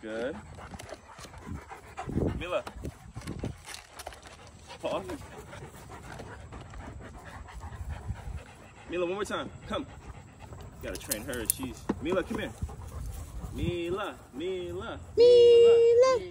Good. Mila. Paw. Mila, one more time. Come. You gotta train her. She's Mila. Come here. Mila. Mila. Mila.